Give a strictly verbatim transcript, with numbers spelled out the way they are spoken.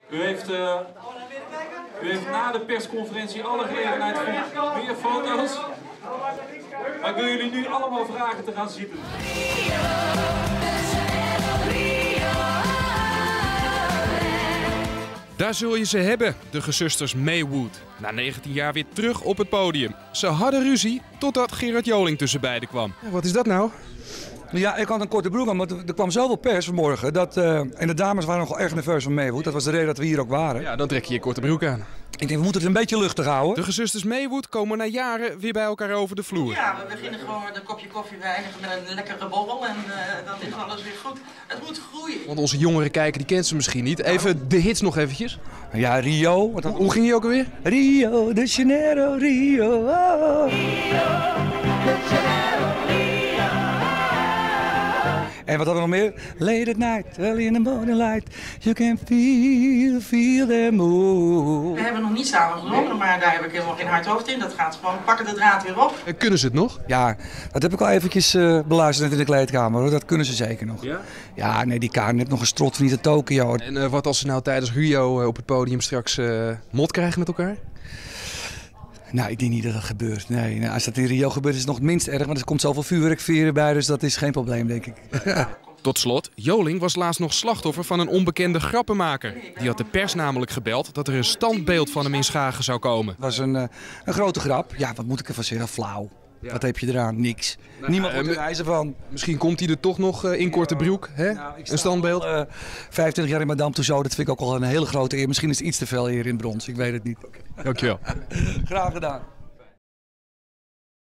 U heeft, uh, u heeft na de persconferentie alle gelegenheid voor meer foto's. Maar ik wil jullie nu allemaal vragen te gaan zitten. Daar zul je ze hebben, de gezusters Maywood. Na negentien jaar weer terug op het podium. Ze hadden ruzie totdat Gerard Joling tussen beiden kwam. Wat is dat nou? Ja, ik had een korte broek aan, maar er kwam zoveel pers vanmorgen. Dat, uh, en de dames waren nogal erg nerveus van Maywood. Dat was de reden dat we hier ook waren. Ja, dan trek je je korte broek aan. Ik denk, we moeten het een beetje luchtig houden. De gezusters Maywood komen na jaren weer bij elkaar over de vloer. Ja, we beginnen gewoon met een kopje koffie. We eindigen met een lekkere borrel en uh, dan is alles weer goed. Het moet groeien. Want onze jongeren kijken, die kent ze misschien niet. Even de hits nog eventjes. Ja, Rio. Wat Hoe, hoe ging je ook alweer? Rio de Janeiro, Rio. Oh. Rio de Janeiro, Rio. En wat hadden we nog meer? Late at night, early in the morning light, you can feel, feel the mood. We hebben nog niet samen gezongen, maar daar heb ik helemaal geen hard hoofd in. Dat gaat gewoon, pakken de draad weer op. En kunnen ze het nog? Ja, dat heb ik al eventjes uh, beluisterd in de kleedkamer, hoor. Dat kunnen ze zeker nog. Ja? Ja, nee, die Karen heeft nog een strot van niet de Tokio. En uh, wat als ze nou tijdens Rio uh, op het podium straks uh, mot krijgen met elkaar? Nou, ik denk niet dat dat gebeurt. Nee, nou, als dat in Rio gebeurt is het nog het minst erg, want er komt zoveel vuurwerkvieren bij, dus dat is geen probleem, denk ik. Tot slot, Joling was laatst nog slachtoffer van een onbekende grappenmaker. Die had de pers namelijk gebeld dat er een standbeeld van hem in Schagen zou komen. Het was een, uh, een grote grap. Ja, wat moet ik ervan zeggen? Flauw. Ja. Wat heb je eraan? Niks. Nou, Niemand wordt uh, er wijzer van. Misschien komt hij er toch nog uh, in korte broek, hè? Nou, een standbeeld. Al, uh, vijfentwintig jaar in Madame Tussauds, dat vind ik ook al een hele grote eer. Misschien is het iets te veel eer in brons, ik weet het niet. Okay. Dankjewel. Graag gedaan.